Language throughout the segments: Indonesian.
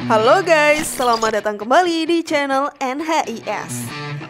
Halo guys, selamat datang kembali di channel NHIS.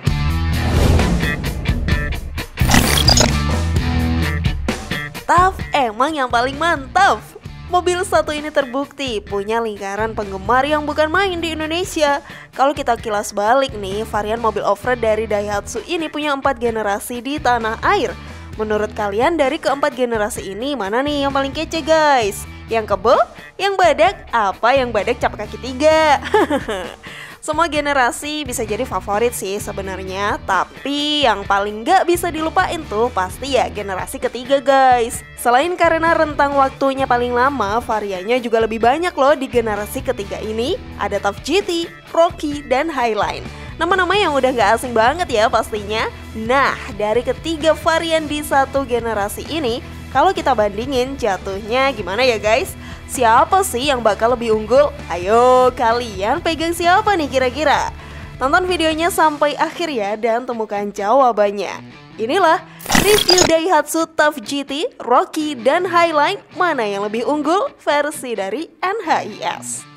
TAF emang yang paling mantap. Mobil satu ini terbukti punya lingkaran penggemar yang bukan main di Indonesia. Kalau kita kilas balik nih, varian mobil off-road dari Daihatsu ini punya 4 generasi di tanah air. Menurut kalian dari keempat generasi ini mana nih yang paling kece guys? Yang kebo? Yang badak? Apa yang badak cap kaki 3? Semua generasi bisa jadi favorit sih sebenarnya, tapi yang paling gak bisa dilupain tuh pasti ya generasi ketiga guys. Selain karena rentang waktunya paling lama, variannya juga lebih banyak loh di generasi ketiga ini. Ada TAF GT, Rockie, dan Highline. Nama-nama yang udah gak asing banget ya pastinya. Nah, dari ketiga varian di satu generasi ini, kalau kita bandingin jatuhnya gimana ya guys? Siapa sih yang bakal lebih unggul? Ayo kalian pegang siapa nih kira-kira? Tonton videonya sampai akhir ya dan temukan jawabannya. Inilah review Daihatsu TAF GT, Rockie, dan Highline. Mana yang lebih unggul versi dari NHIS.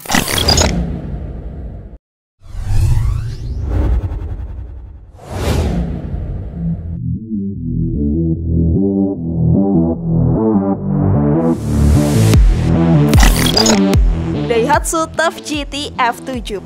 Daihatsu TAF GT F70.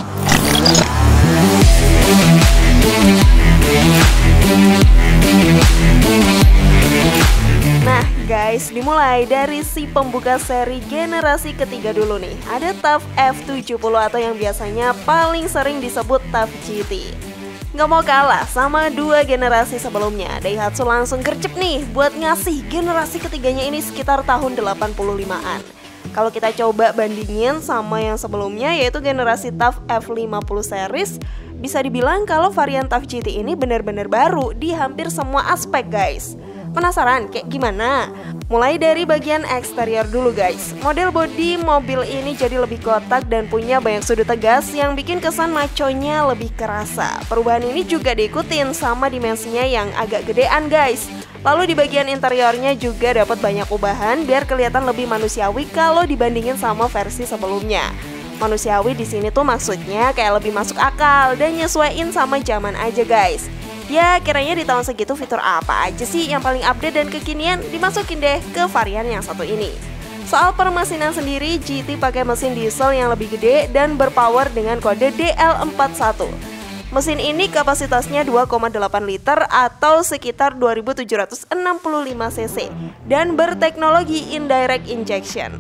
Nah guys, dimulai dari si pembuka seri generasi ketiga dulu nih. Ada TAF F70 atau yang biasanya paling sering disebut TAF GT. Nggak mau kalah sama dua generasi sebelumnya, Daihatsu langsung gercep nih buat ngasih generasi ketiganya ini sekitar tahun 85-an. Kalau kita coba bandingin sama yang sebelumnya yaitu generasi TAF F50 series, bisa dibilang kalau varian TAF GT ini benar-benar baru di hampir semua aspek guys. Penasaran kayak gimana? Mulai dari bagian eksterior dulu guys. Model bodi mobil ini jadi lebih kotak dan punya banyak sudut tegas yang bikin kesan maconya lebih kerasa. Perubahan ini juga diikutin sama dimensinya yang agak gedean guys. Lalu di bagian interiornya juga dapat banyak ubahan biar kelihatan lebih manusiawi kalau dibandingin sama versi sebelumnya. Manusiawi di sini tuh maksudnya kayak lebih masuk akal dan nyesuaiin sama zaman aja guys. Ya kiranya di tahun segitu fitur apa aja sih yang paling update dan kekinian dimasukin deh ke varian yang satu ini. Soal permesinan sendiri, GT pakai mesin diesel yang lebih gede dan berpower dengan kode DL41. Mesin ini kapasitasnya 2,8 liter atau sekitar 2765 cc dan berteknologi indirect injection.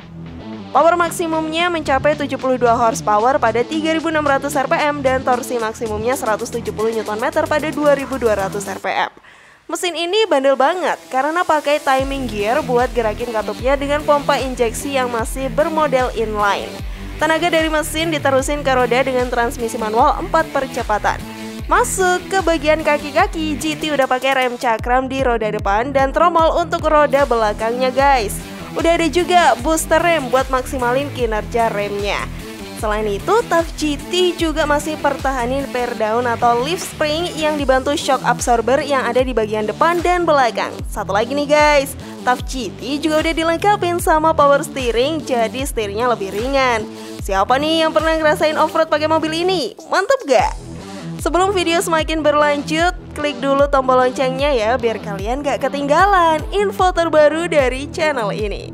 Power maksimumnya mencapai 72 horsepower pada 3600 rpm dan torsi maksimumnya 170 Nm pada 2200 rpm. Mesin ini bandel banget karena pakai timing gear buat gerakin katupnya dengan pompa injeksi yang masih bermodel inline. Tenaga dari mesin diterusin ke roda dengan transmisi manual 4 percepatan. Masuk ke bagian kaki-kaki, GT udah pakai rem cakram di roda depan dan tromol untuk roda belakangnya guys. Udah ada juga booster rem buat maksimalin kinerja remnya. Selain itu, TAF GT juga masih pertahanin per down atau lift spring yang dibantu shock absorber yang ada di bagian depan dan belakang. Satu lagi nih guys, TAF GT juga udah dilengkapin sama power steering, jadi setirnya lebih ringan. Siapa nih yang pernah ngerasain off-road pakai mobil ini? Mantap gak? Sebelum video semakin berlanjut, klik dulu tombol loncengnya ya biar kalian gak ketinggalan info terbaru dari channel ini.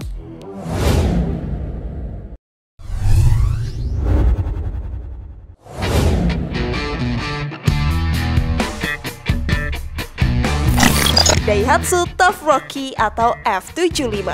Daihatsu TAF Rockie atau F75.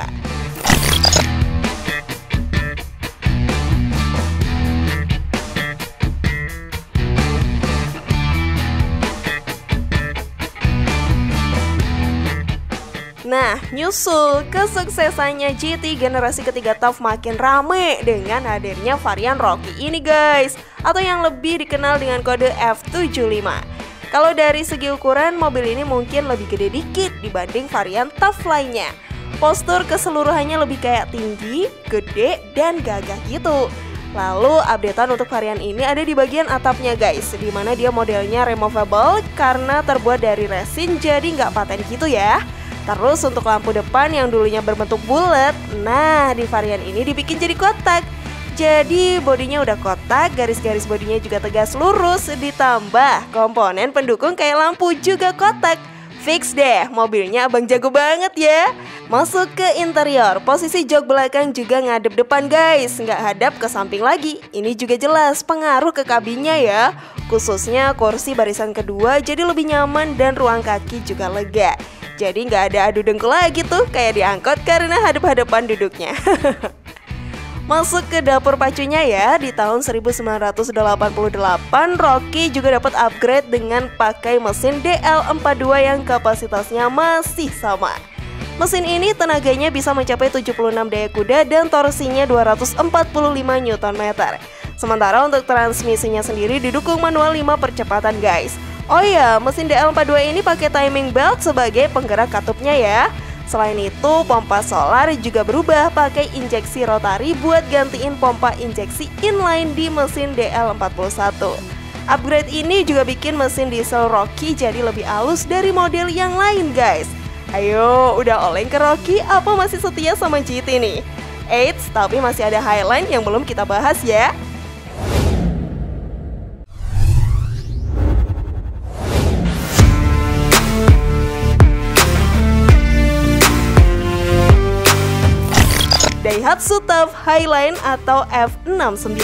Nah, nyusul kesuksesannya GT generasi ketiga TAF makin rame dengan hadirnya varian Rockie ini guys, atau yang lebih dikenal dengan kode F75. Kalau dari segi ukuran, mobil ini mungkin lebih gede dikit dibanding varian TAF lainnya. Postur keseluruhannya lebih kayak tinggi, gede, dan gagah gitu. Lalu updatean untuk varian ini ada di bagian atapnya guys, dimana dia modelnya removable karena terbuat dari resin jadi nggak paten gitu ya. Terus untuk lampu depan yang dulunya berbentuk bulat, nah di varian ini dibikin jadi kotak. Jadi bodinya udah kotak, garis-garis bodinya juga tegas lurus, ditambah komponen pendukung kayak lampu juga kotak. Fix deh, mobilnya abang jago banget ya. Masuk ke interior, posisi jok belakang juga ngadep depan guys, nggak hadap ke samping lagi. Ini juga jelas pengaruh ke kabinnya ya. Khususnya kursi barisan kedua jadi lebih nyaman dan ruang kaki juga lega. Jadi nggak ada adu dengkul lagi tuh kayak diangkot karena hadap-hadapan duduknya. Masuk ke dapur pacunya ya, di tahun 1988 Rocky juga dapat upgrade dengan pakai mesin DL42 yang kapasitasnya masih sama. Mesin ini tenaganya bisa mencapai 76 daya kuda dan torsinya 245 Nm. Sementara untuk transmisinya sendiri didukung manual 5 percepatan guys. Oh iya, mesin DL42 ini pakai timing belt sebagai penggerak katupnya ya. Selain itu, pompa solar juga berubah pakai injeksi rotari buat gantiin pompa injeksi inline di mesin DL41. Upgrade ini juga bikin mesin diesel Rocky jadi lebih halus dari model yang lain guys. Ayo, udah oleng ke Rocky apa masih setia sama GT nih? Eits, tapi masih ada Highline yang belum kita bahas ya. Daihatsu TUF Highline atau F69.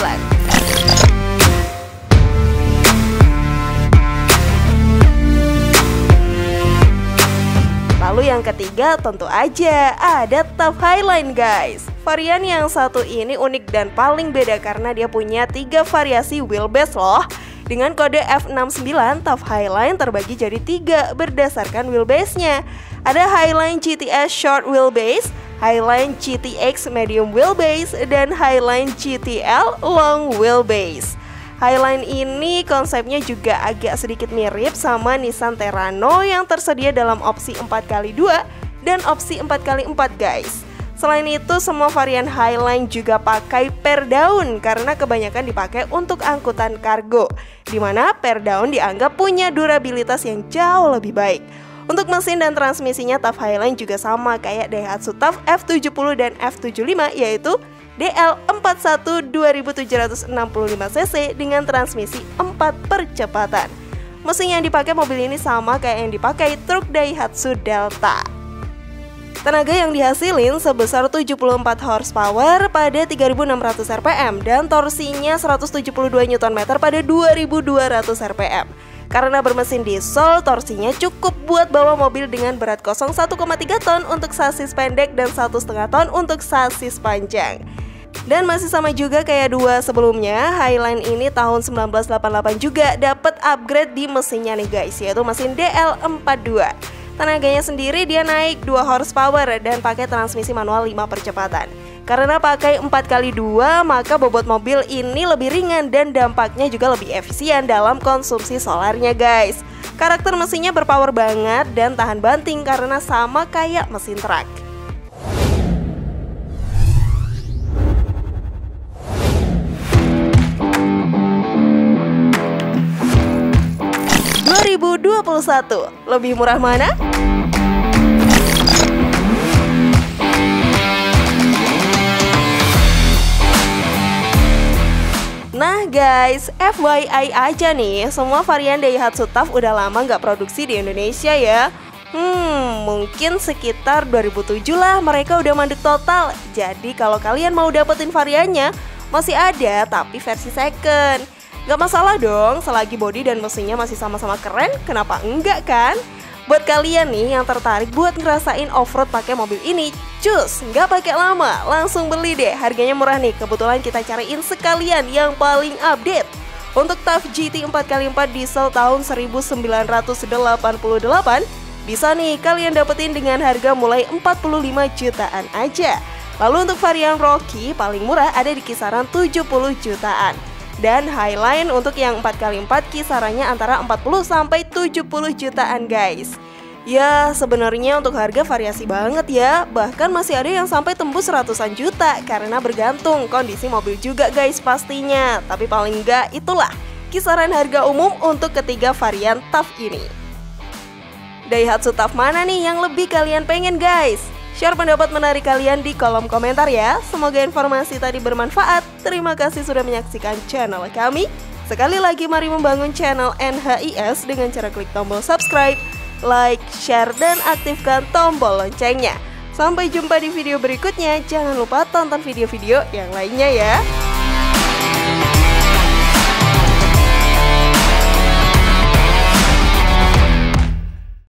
Lalu yang ketiga tentu aja ada TUF Highline guys. Varian yang satu ini unik dan paling beda karena dia punya 3 variasi wheelbase loh. Dengan kode F69, TUF Highline terbagi jadi 3 berdasarkan wheelbase-nya. Ada Highline GTS Short Wheelbase, Highline GTX Medium Wheelbase, dan Highline GTL Long Wheelbase. Highline ini konsepnya juga agak sedikit mirip sama Nissan Terrano yang tersedia dalam opsi 4x2 dan opsi 4x4 guys. Selain itu, semua varian Highline juga pakai per daun karena kebanyakan dipakai untuk angkutan kargo, dimana per daun dianggap punya durabilitas yang jauh lebih baik. Untuk mesin dan transmisinya TUF Highline juga sama kayak Daihatsu TUF F70 dan F75 yaitu DL41 2765cc dengan transmisi 4 percepatan. Mesin yang dipakai mobil ini sama kayak yang dipakai truk Daihatsu Delta. Tenaga yang dihasilin sebesar 74 horsepower pada 3600 rpm dan torsinya 172 Nm pada 2200 rpm. Karena bermesin diesel, torsinya cukup buat bawa mobil dengan berat kosong 1,3 ton untuk sasis pendek dan 1,5 ton untuk sasis panjang. Dan masih sama juga kayak dua sebelumnya, Highline ini tahun 1988 juga dapat upgrade di mesinnya nih guys, yaitu mesin DL42. Tenaganya sendiri dia naik 2 horsepower dan pakai transmisi manual 5 percepatan. Karena pakai 4x2, maka bobot mobil ini lebih ringan dan dampaknya juga lebih efisien dalam konsumsi solarnya guys. Karakter mesinnya berpower banget dan tahan banting karena sama kayak mesin truk. Lebih murah mana? Nah guys, FYI aja nih, semua varian Daihatsu TUF udah lama nggak produksi di Indonesia ya. Mungkin sekitar 2007 lah mereka udah mandek total. Jadi kalau kalian mau dapetin variannya, masih ada tapi versi second. Gak masalah dong, selagi bodi dan mesinnya masih sama-sama keren, kenapa enggak kan? Buat kalian nih yang tertarik buat ngerasain off-road pakai mobil ini, cus, nggak pakai lama, langsung beli deh. Harganya murah nih, kebetulan kita cariin sekalian yang paling update. Untuk TUF GT 4x4 diesel tahun 1988, bisa nih kalian dapetin dengan harga mulai 45 jutaan aja. Lalu untuk varian Rocky paling murah ada di kisaran 70 jutaan. Dan Highline untuk yang 4x4 kisarannya antara 40 sampai 70 jutaan guys. Ya sebenarnya untuk harga variasi banget ya. Bahkan masih ada yang sampai tembus ratusan juta karena bergantung kondisi mobil juga guys pastinya. Tapi paling enggak itulah kisaran harga umum untuk ketiga varian TUF ini. Daihatsu TUF mana nih yang lebih kalian pengen guys? Share pendapat menarik kalian di kolom komentar ya. Semoga informasi tadi bermanfaat. Terima kasih sudah menyaksikan channel kami. Sekali lagi mari membangun channel NHIS dengan cara klik tombol subscribe, like, share, dan aktifkan tombol loncengnya. Sampai jumpa di video berikutnya. Jangan lupa tonton video-video yang lainnya ya.